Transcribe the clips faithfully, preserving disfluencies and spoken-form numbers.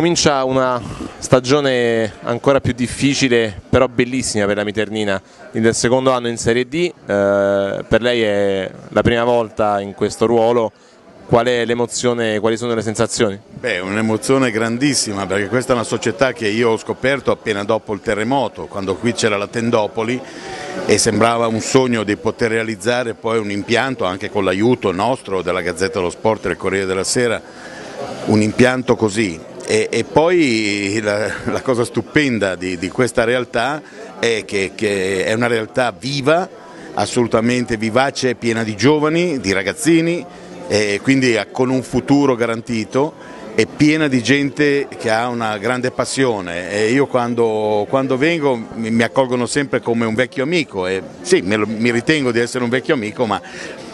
Comincia una stagione ancora più difficile, però bellissima per la Miternina. Il secondo anno in Serie D, eh, per lei è la prima volta in questo ruolo. Qual è l'emozione, quali sono le sensazioni? Beh, un'emozione grandissima, perché questa è una società che io ho scoperto appena dopo il terremoto, quando qui c'era la Tendopoli e sembrava un sogno di poter realizzare poi un impianto, anche con l'aiuto nostro, della Gazzetta dello Sport e del Corriere della Sera, un impianto così. E, e poi la, la cosa stupenda di, di questa realtà è che, che è una realtà viva, assolutamente vivace, piena di giovani, di ragazzini, e quindi con un futuro garantito, e piena di gente che ha una grande passione. E io quando, quando vengo mi, mi accolgono sempre come un vecchio amico, e sì, me lo, mi ritengo di essere un vecchio amico, ma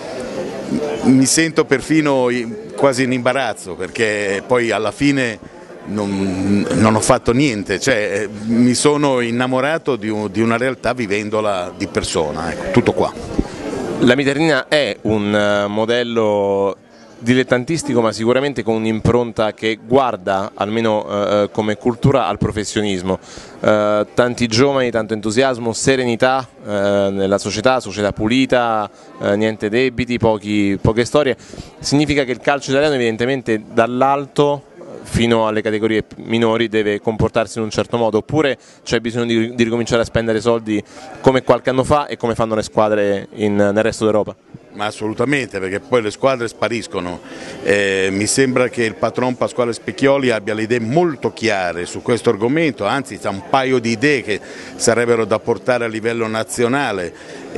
mi sento perfino quasi in imbarazzo, perché poi alla fine non, non ho fatto niente, cioè mi sono innamorato di, un, di una realtà vivendola di persona, ecco, tutto qua. La Miternina è un modello dilettantistico, ma sicuramente con un'impronta che guarda, almeno eh, come cultura, al professionismo. Eh, tanti giovani, tanto entusiasmo, serenità eh, nella società, società pulita, eh, niente debiti, pochi, poche storie. Significa che il calcio italiano evidentemente dall'alto fino alle categorie minori deve comportarsi in un certo modo, oppure c'è bisogno di, di ricominciare a spendere soldi come qualche anno fa e come fanno le squadre in, nel resto d'Europa? Ma assolutamente, perché poi le squadre spariscono. Eh, mi sembra che il patron Pasquale Specchioli abbia le idee molto chiare su questo argomento, anzi c'è un paio di idee che sarebbero da portare a livello nazionale.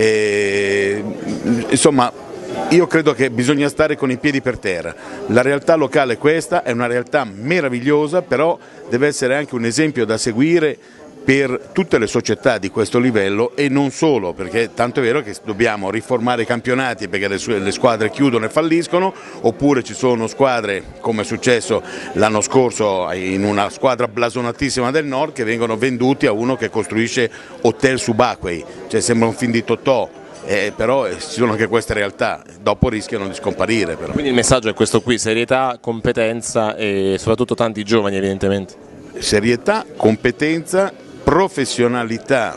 Eh, insomma, io credo che bisogna stare con i piedi per terra. La realtà locale è questa, è una realtà meravigliosa, però deve essere anche un esempio da seguire per tutte le società di questo livello, e non solo, perché tanto è vero che dobbiamo riformare i campionati perché le, le squadre chiudono e falliscono, oppure ci sono squadre, come è successo l'anno scorso in una squadra blasonatissima del nord, che vengono venduti a uno che costruisce hotel subacquei, cioè sembra un film di Totò. Eh, però ci sono anche queste realtà, dopo rischiano di scomparire. Però. Quindi il messaggio è questo qui: serietà, competenza e soprattutto tanti giovani, evidentemente. Serietà, competenza, professionalità,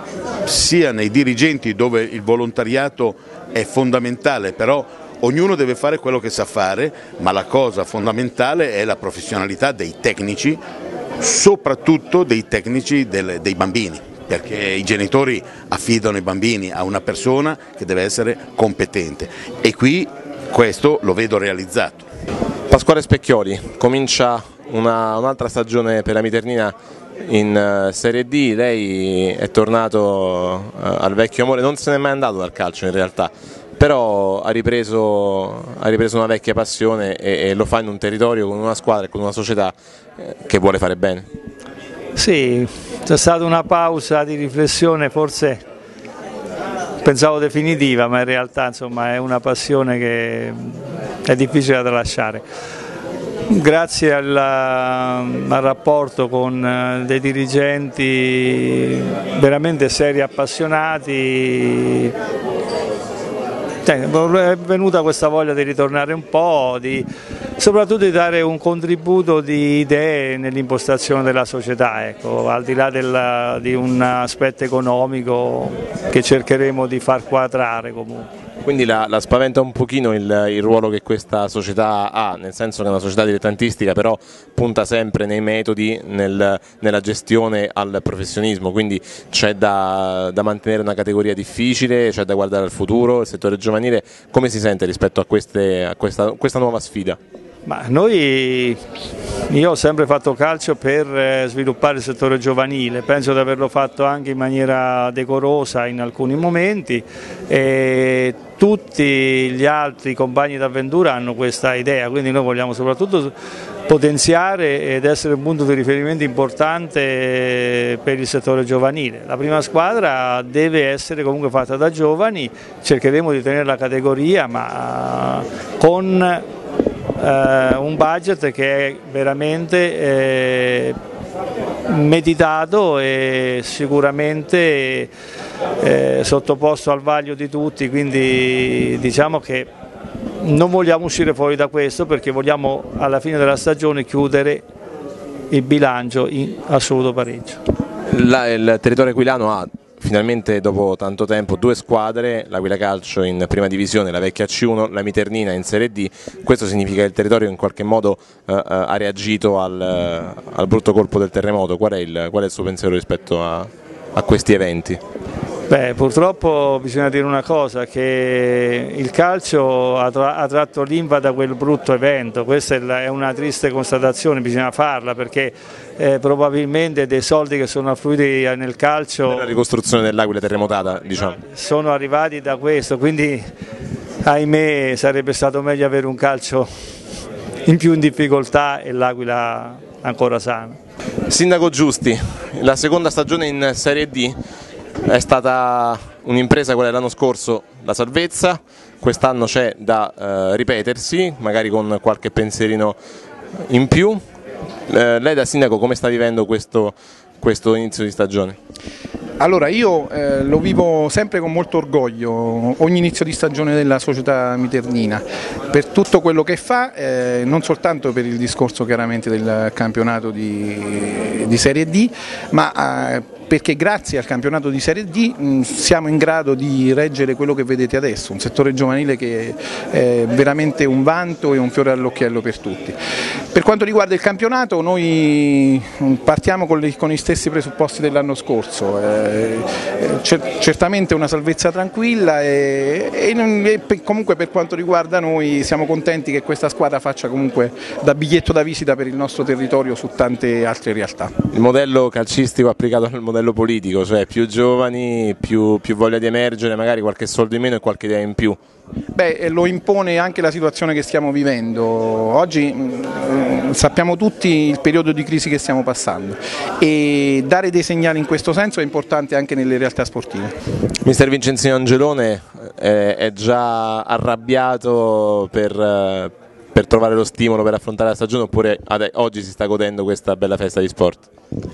sia nei dirigenti, dove il volontariato è fondamentale, però ognuno deve fare quello che sa fare, ma la cosa fondamentale è la professionalità dei tecnici, soprattutto dei tecnici del, dei bambini, perché i genitori affidano i bambini a una persona che deve essere competente, e qui questo lo vedo realizzato. Pasquale Specchioli, comincia una, un'altra stagione per la Miternina in uh, Serie D, lei è tornato uh, al vecchio amore, non se n'è mai andato dal calcio in realtà, però ha ripreso, ha ripreso una vecchia passione e, e lo fa in un territorio, con una squadra e con una società eh, che vuole fare bene. Sì, c'è stata una pausa di riflessione, forse pensavo definitiva, ma in realtà insomma, è una passione che è difficile da lasciare. Grazie al, al rapporto con dei dirigenti veramente seri e appassionati, è venuta questa voglia di ritornare un po', di, soprattutto di dare un contributo di idee nell'impostazione della società, ecco, al di là del, di un aspetto economico che cercheremo di far quadrare comunque. Quindi la, la spaventa un pochino il, il ruolo che questa società ha, nel senso che è una società dilettantistica, però punta sempre nei metodi, nel, nella gestione al professionismo, quindi c'è da, da mantenere una categoria difficile, c'è da guardare al futuro. Il settore giovanile come si sente rispetto a, queste, a questa, questa nuova sfida? Ma noi, io ho sempre fatto calcio per sviluppare il settore giovanile, penso di averlo fatto anche in maniera decorosa in alcuni momenti, e tutti gli altri compagni d'avventura hanno questa idea, quindi noi vogliamo soprattutto potenziare ed essere un punto di riferimento importante per il settore giovanile. La prima squadra deve essere comunque fatta da giovani, cercheremo di tenere la categoria, ma con Uh, un budget che è veramente eh, meditato e sicuramente eh, sottoposto al vaglio di tutti, quindi diciamo che non vogliamo uscire fuori da questo, perché vogliamo alla fine della stagione chiudere il bilancio in assoluto pareggio. La, il territorio aquilano ha finalmente dopo tanto tempo due squadre, l'Aquila Calcio in prima divisione, la vecchia C uno, la Miternina in Serie D. Questo significa che il territorio in qualche modo eh, ha reagito al, al brutto colpo del terremoto. Qual è il, qual è il suo pensiero rispetto a, a questi eventi? Beh, purtroppo bisogna dire una cosa, che il calcio ha, tra ha tratto linfa da quel brutto evento. Questa è una triste constatazione, bisogna farla, perché eh, probabilmente dei soldi che sono affluiti nel calcio per la ricostruzione dell'Aquila terremotata, diciamo, sono arrivati da questo, quindi ahimè sarebbe stato meglio avere un calcio in più in difficoltà e l'Aquila ancora sana. Sindaco Giusti, la seconda stagione in Serie D è stata un'impresa quella dell'anno scorso, la salvezza, quest'anno c'è da eh, ripetersi, magari con qualche pensierino in più. Eh, lei da sindaco come sta vivendo questo, questo inizio di stagione? Allora io eh, lo vivo sempre con molto orgoglio, ogni inizio di stagione della società miternina, per tutto quello che fa, eh, non soltanto per il discorso chiaramente del campionato di, di Serie D, ma eh, perché grazie al campionato di Serie D mh, siamo in grado di reggere quello che vedete adesso, un settore giovanile che è veramente un vanto e un fiore all'occhiello per tutti. Per quanto riguarda il campionato noi partiamo con, le, con gli stessi presupposti dell'anno scorso, eh, certamente una salvezza tranquilla e, e, e comunque per quanto riguarda noi siamo contenti che questa squadra faccia comunque da biglietto da visita per il nostro territorio su tante altre realtà. Il modello calcistico applicato al modello politico, cioè più giovani, più, più voglia di emergere, magari qualche soldo in meno e qualche idea in più. Beh, lo impone anche la situazione che stiamo vivendo. Oggi mh, sappiamo tutti il periodo di crisi che stiamo passando e dare dei segnali in questo senso è importante anche nelle realtà sportive. Mister Vincenzino Angelone è, è già arrabbiato per, per trovare lo stimolo per affrontare la stagione oppure oggi si sta godendo questa bella festa di sport?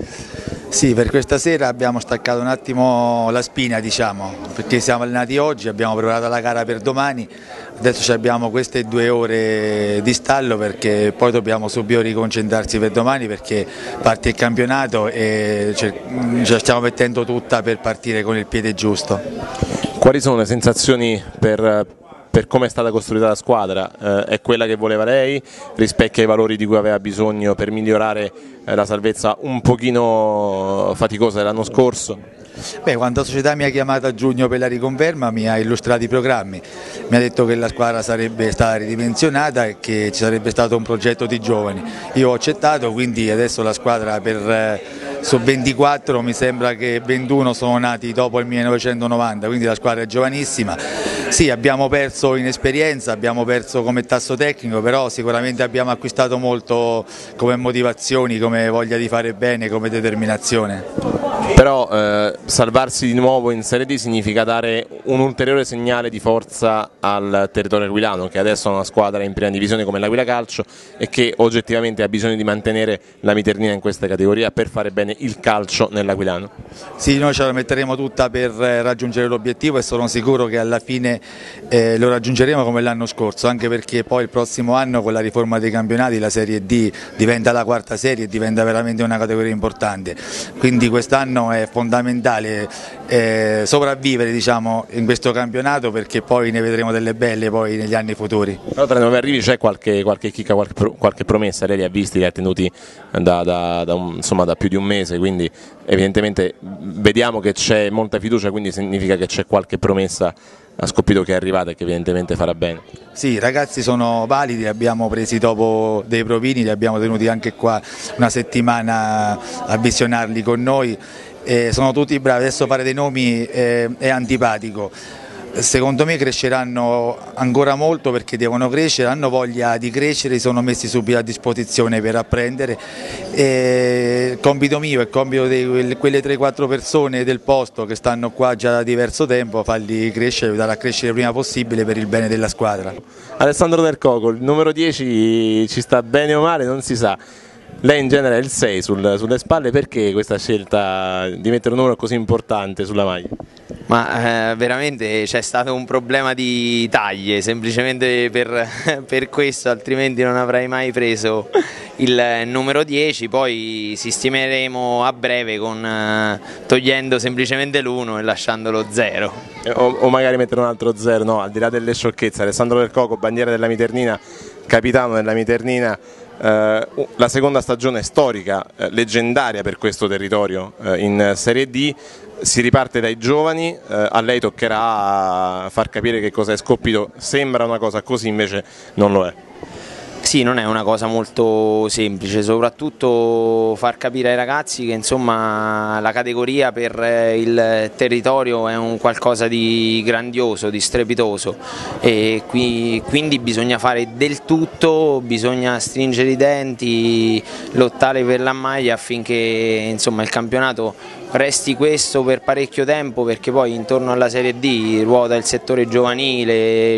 Sì, per questa sera abbiamo staccato un attimo la spina, diciamo, perché siamo allenati oggi, abbiamo preparato la gara per domani, adesso abbiamo queste due ore di stallo perché poi dobbiamo subito riconcentrarsi per domani perché parte il campionato e ce la stiamo mettendo tutta per partire con il piede giusto. Quali sono le sensazioni per, per come è stata costruita la squadra? Eh, è quella che voleva lei? Rispecchia i valori di cui aveva bisogno per migliorare eh, la salvezza un pochino faticosa dell'anno scorso? Beh, quando la società mi ha chiamato a giugno per la riconferma mi ha illustrato i programmi, mi ha detto che la squadra sarebbe stata ridimensionata e che ci sarebbe stato un progetto di giovani. Io ho accettato, quindi adesso la squadra per, eh, su ventiquattro mi sembra che ventuno sono nati dopo il millenovecentonovanta, quindi la squadra è giovanissima. Sì, abbiamo perso in esperienza, abbiamo perso come tasso tecnico, però sicuramente abbiamo acquistato molto come motivazioni, come voglia di fare bene, come determinazione. Però eh, salvarsi di nuovo in Serie D significa dare un ulteriore segnale di forza al territorio aquilano, che adesso ha una squadra in prima divisione come l'Aquila Calcio e che oggettivamente ha bisogno di mantenere la Miternina in questa categoria per fare bene il calcio nell'Aquilano. Sì, noi ce la metteremo tutta per raggiungere l'obiettivo e sono sicuro che alla fine eh, lo raggiungeremo come l'anno scorso, anche perché poi il prossimo anno con la riforma dei campionati la Serie D diventa la quarta serie e diventa veramente una categoria importante, quindi quest'anno è fondamentale eh, sopravvivere, diciamo, in questo campionato perché poi ne vedremo delle belle poi negli anni futuri. Però tra i nuovi arrivi c'è qualche, qualche chicca, qualche, qualche promessa, lei li ha visti, li ha tenuti da, da, da, un, insomma, da più di un mese, quindi evidentemente vediamo che c'è molta fiducia, quindi significa che c'è qualche promessa a Scoppito che è arrivata e che evidentemente farà bene. Sì, i ragazzi sono validi, li abbiamo presi dopo dei provini, li abbiamo tenuti anche qua una settimana a visionarli con noi. Eh, sono tutti bravi, adesso fare dei nomi eh, è antipatico, secondo me cresceranno ancora molto perché devono crescere, hanno voglia di crescere, si sono messi subito a disposizione per apprendere. E il compito mio e il compito di quelle tre quattro persone del posto che stanno qua già da diverso tempo, farli crescere, aiutare a crescere il prima possibile per il bene della squadra. Alessandro Del Coco, il numero dieci ci sta bene o male, non si sa. Lei in genere è il sei sul, sulle spalle, perché questa scelta di mettere un numero così importante sulla maglia? Ma eh, veramente c'è stato un problema di taglie, semplicemente per, per questo, altrimenti non avrei mai preso il numero dieci, poi sistemeremo a breve con, eh, togliendo semplicemente l'uno e lasciando lo zero. O, o magari mettere un altro zero, no, al di là delle sciocchezze. Alessandro Del Coco, bandiera della Miternina, capitano della Miternina, eh, la seconda stagione storica, eh, leggendaria per questo territorio eh, in Serie D. Si riparte dai giovani, eh, a lei toccherà far capire che cosa è Scoppito. Sembra una cosa così, invece non lo è. Sì, non è una cosa molto semplice, soprattutto far capire ai ragazzi che insomma la categoria per il territorio è un qualcosa di grandioso, di strepitoso, e qui, quindi bisogna fare del tutto, bisogna stringere i denti, lottare per la maglia affinché insomma il campionato resti questo per parecchio tempo, perché poi intorno alla Serie D ruota il settore giovanile,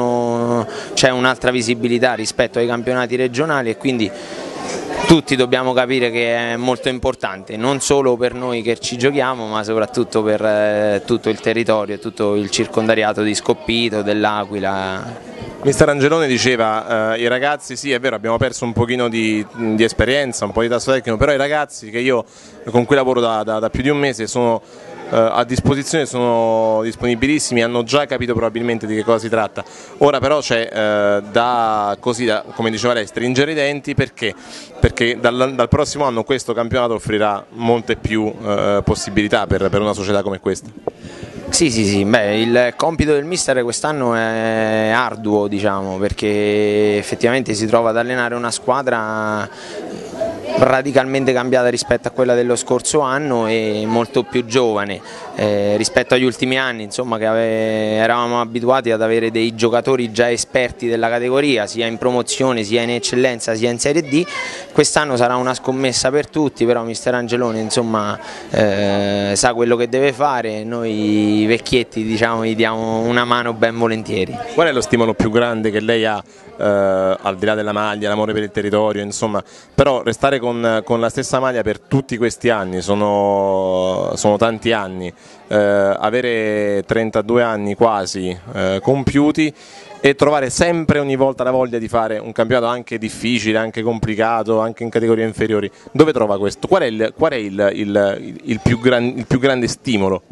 c'è un'altra visibilità rispetto ai campionati regionali e quindi tutti dobbiamo capire che è molto importante, non solo per noi che ci giochiamo, ma soprattutto per eh, tutto il territorio, tutto il circondariato di Scoppito, dell'Aquila. Mister Angelone diceva, eh, i ragazzi, sì è vero, abbiamo perso un pochino di, di esperienza, un po' di tasso tecnico, però i ragazzi che io con cui lavoro da, da, da più di un mese sono eh, a disposizione, sono disponibilissimi, hanno già capito probabilmente di che cosa si tratta. Ora però c'è eh, da, così, da, come diceva lei, stringere i denti, perché? Perché dal, dal prossimo anno questo campionato offrirà molte più eh, possibilità per, per una società come questa. Sì, sì, sì, beh, il compito del mister quest'anno è arduo, diciamo, perché effettivamente si trova ad allenare una squadra radicalmente cambiata rispetto a quella dello scorso anno e molto più giovane eh, rispetto agli ultimi anni, insomma, che ave, eravamo abituati ad avere dei giocatori già esperti della categoria, sia in promozione, sia in eccellenza, sia in Serie D. Quest'anno sarà una scommessa per tutti, però mister Angelone insomma eh, sa quello che deve fare, noi vecchietti diciamo gli diamo una mano ben volentieri. Qual è lo stimolo più grande che lei ha, eh, al di là della maglia, l'amore per il territorio, insomma, però restare con, con la stessa maglia per tutti questi anni, sono, sono tanti anni, eh, avere trentadue anni quasi eh, compiuti e trovare sempre ogni volta la voglia di fare un campionato anche difficile, anche complicato, anche in categorie inferiori, dove trova questo? Qual è il, qual è il, il, il, più, gran, il più grande stimolo?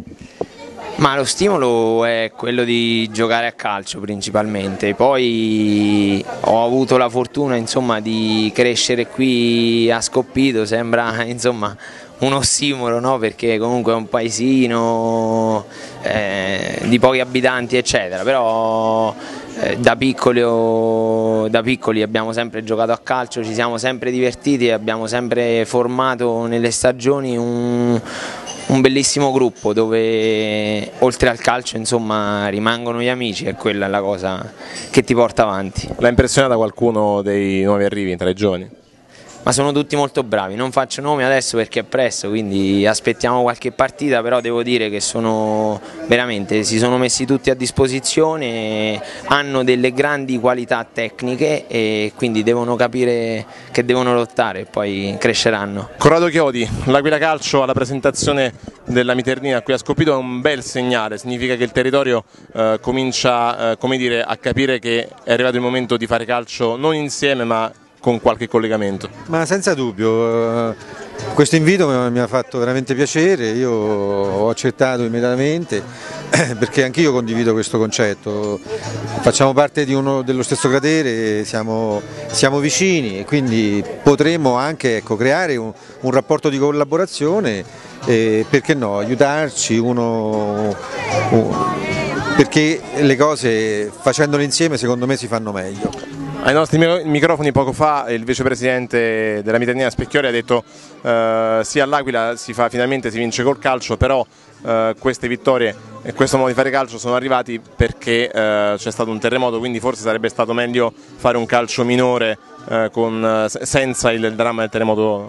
Ma lo stimolo è quello di giocare a calcio principalmente, poi ho avuto la fortuna insomma di crescere qui a Scoppito, sembra insomma un ossimoro, no? Perché comunque è un paesino eh, di pochi abitanti eccetera, però eh, da, piccoli, da piccoli abbiamo sempre giocato a calcio, ci siamo sempre divertiti e abbiamo sempre formato nelle stagioni un un bellissimo gruppo dove oltre al calcio insomma rimangono gli amici, e quella è la cosa che ti porta avanti. L'ha impressionata qualcuno dei nuovi arrivi tra i giovani? Ma sono tutti molto bravi, non faccio nomi adesso perché è presto, quindi aspettiamo qualche partita, però devo dire che sono veramente, si sono messi tutti a disposizione, hanno delle grandi qualità tecniche e quindi devono capire che devono lottare e poi cresceranno. Corrado Chiodi, l'Aquila Calcio alla presentazione della Miternina qui a Scoppito è un bel segnale, significa che il territorio eh, comincia eh, come dire, a capire che è arrivato il momento di fare calcio non insieme ma con qualche collegamento. Ma senza dubbio, questo invito mi ha fatto veramente piacere, io ho accettato immediatamente perché anch'io condivido questo concetto, facciamo parte di uno, dello stesso cratere, siamo, siamo vicini e quindi potremmo anche ecco, creare un, un rapporto di collaborazione e perché no, aiutarci uno, uno, perché le cose facendole insieme secondo me si fanno meglio. Ai nostri microfoni poco fa il vicepresidente della Miternina Specchiori ha detto eh, sì, all'Aquila si fa, finalmente si vince col calcio, però eh, queste vittorie e questo modo di fare calcio sono arrivati perché eh, c'è stato un terremoto, quindi forse sarebbe stato meglio fare un calcio minore eh, con, senza il dramma del terremoto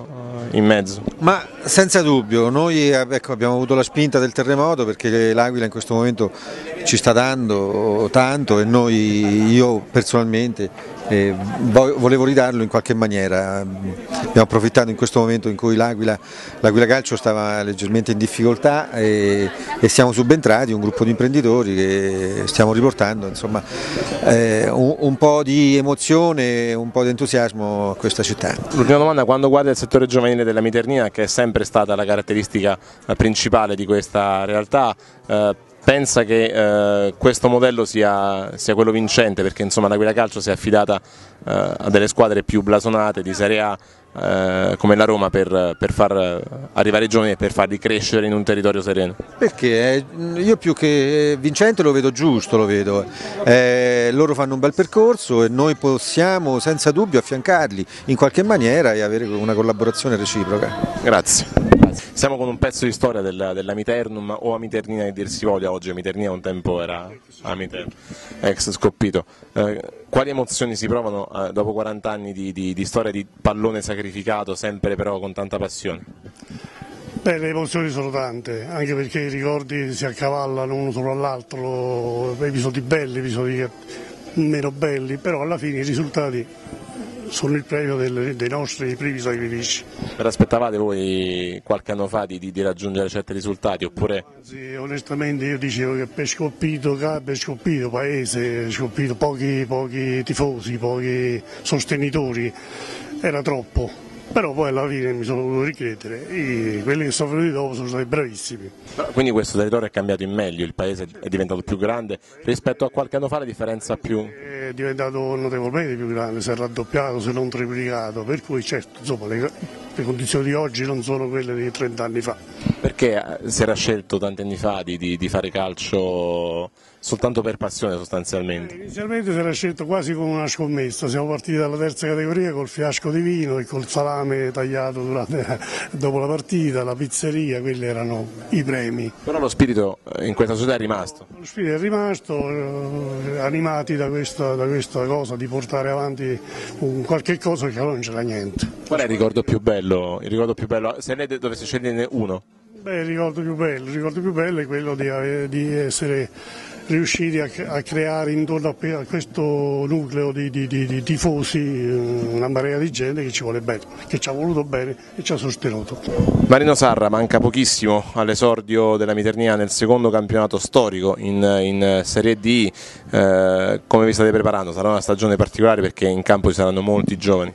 in mezzo? Ma senza dubbio, noi ecco, abbiamo avuto la spinta del terremoto perché l'Aquila in questo momento ci sta dando tanto e noi, io personalmente eh, volevo ridarlo in qualche maniera. Abbiamo approfittato in questo momento in cui l'Aquila, l'Aquila Calcio stava leggermente in difficoltà e, e siamo subentrati, un gruppo di imprenditori che stiamo riportando insomma, eh, un, un po' di emozione, un po' di entusiasmo a questa città. L'ultima domanda, quando guarda il settore giovanile della Miternina, che è sempre stata la caratteristica principale di questa realtà, eh, pensa che eh, questo modello sia, sia quello vincente, perché insomma l'Aquila Calcio si è affidata eh, a delle squadre più blasonate di Serie A eh, come la Roma per, per far arrivare i giovani e per farli crescere in un territorio sereno? Perché eh, io più che vincente lo vedo giusto, lo vedo. Eh, loro fanno un bel percorso e noi possiamo senza dubbio affiancarli in qualche maniera e avere una collaborazione reciproca. Grazie. Siamo con un pezzo di storia della, della Miternum o Amiternina che dir si voglia, oggi Amiternina un tempo era Amiternum, ex Scoppito. Eh, quali emozioni si provano eh, dopo quaranta anni di, di, di storia di pallone sacrificato, sempre però con tanta passione? Beh, le emozioni sono tante, anche perché i ricordi si accavallano uno sopra l'altro, episodi belli, episodi meno belli, però alla fine i risultati sono il premio del, dei nostri primi sacrifici. Per aspettavate voi qualche anno fa di, di, di raggiungere certi risultati oppure? Sì, onestamente io dicevo che per Scoppito, per Scoppito paese, Scoppito pochi, pochi tifosi, pochi sostenitori, era troppo. Però poi alla fine mi sono voluto ricredere e quelli che sono venuti dopo sono stati bravissimi. Quindi questo territorio è cambiato in meglio, il paese è diventato più grande, rispetto a qualche anno fa la differenza più? È diventato notevolmente più grande, si è raddoppiato se non triplicato, per cui certo insomma, le, le condizioni di oggi non sono quelle di trenta anni fa. Perché si era scelto tanti anni fa di, di, di fare calcio soltanto per passione sostanzialmente? Eh, inizialmente si era scelto quasi come una scommessa, siamo partiti dalla terza categoria col fiasco di vino e col salame tagliato durante, dopo la partita, la pizzeria, quelli erano i premi. Però lo spirito in questa società è rimasto? Lo spirito è rimasto, eh, animati da questa, da questa cosa di portare avanti un qualche cosa che non c'era niente. Qual è il ricordo più bello? Il ricordo più bello? Se lei dovesse sceglierne uno? Beh, il ricordo più bello, il ricordo più bello è quello di, di essere riusciti a, a creare intorno a, a questo nucleo di, di, di, di tifosi una marea di gente che ci vuole bene, che ci ha voluto bene e ci ha sostenuto. Marino Sarra, manca pochissimo all'esordio della Miternina nel secondo campionato storico in, in Serie D, eh, come vi state preparando? Sarà una stagione particolare perché in campo ci saranno molti giovani.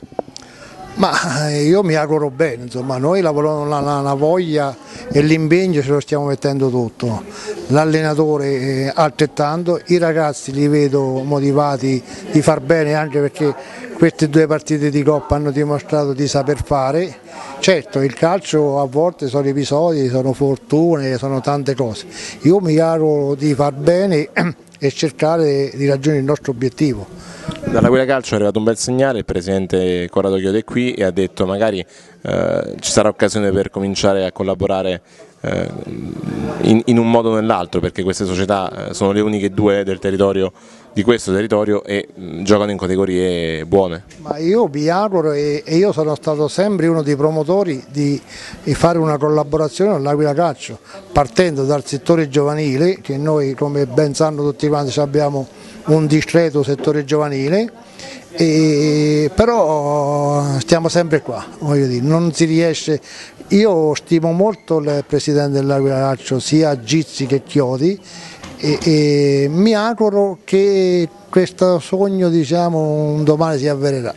Ma io mi auguro bene, insomma, noi lavoriamo la, la, la voglia e l'impegno ce lo stiamo mettendo tutto, l'allenatore altrettanto, i ragazzi li vedo motivati di far bene anche perché queste due partite di Coppa hanno dimostrato di saper fare. Certo, il calcio a volte sono episodi, sono fortune, sono tante cose, io mi auguro di far bene e cercare di raggiungere il nostro obiettivo. Dall'Aquila Calcio è arrivato un bel segnale, il presidente Corrado Chiodo è qui e ha detto magari eh, ci sarà occasione per cominciare a collaborare eh, in, in un modo o nell'altro, perché queste società sono le uniche due del territorio, di questo territorio, e mh, giocano in categorie buone. Ma io mi auguro e, e io sono stato sempre uno dei promotori di, di fare una collaborazione con l'Aquila Calcio, partendo dal settore giovanile, che noi come ben sanno tutti quanti abbiamo un discreto settore giovanile, e, però stiamo sempre qua, voglio dire, non si riesce. Io stimo molto il presidente dell'Aquila Calcio, sia Gizzi che Chiodi, e, e mi auguro che questo sogno, diciamo, un domani si avvererà.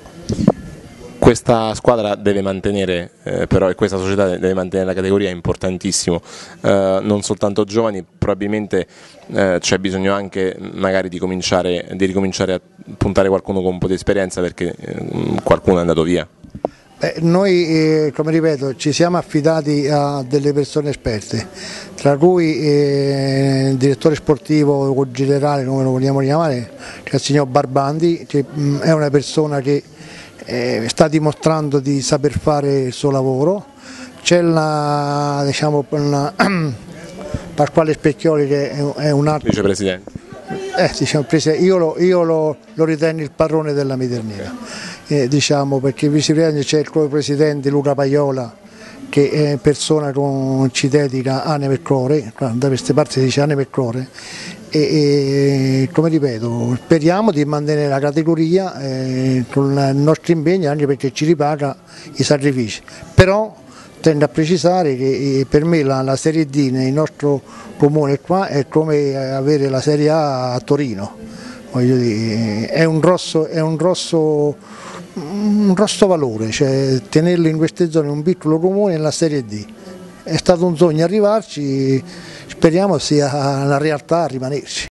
Questa squadra deve mantenere, eh, però, e questa società deve mantenere la categoria, è importantissimo, eh, non soltanto giovani, probabilmente eh, c'è bisogno anche magari di, cominciare, di ricominciare a puntare qualcuno con un po' di esperienza, perché eh, qualcuno è andato via. Beh, noi, eh, come ripeto, ci siamo affidati a delle persone esperte, tra cui eh, il direttore sportivo o generale, come lo vogliamo chiamare, cioè il signor Barbandi, che mh, è una persona che eh, sta dimostrando di saper fare il suo lavoro. C'è la, diciamo, la, Pasquale Specchioli, che è, è un altro vicepresidente. Eh, diciamo, io lo, io lo, lo ritengo il padrone della Miternina, eh, diciamo, perché vicepresidente c'è il presidente Luca Paiola, che è persona con cittadina anima e cuore, da queste parti si dice anima e cuore, e, e come ripeto speriamo di mantenere la categoria eh, con il nostro impegno, anche perché ci ripaga i sacrifici, però tendo a precisare che per me la, la Serie D nel nostro comune qua è come avere la Serie A a Torino, voglio dire, è un grosso, è un grosso, un grosso valore, cioè tenerlo in queste zone, un piccolo comune nella Serie D. È stato un sogno arrivarci, speriamo sia una realtà a rimanerci.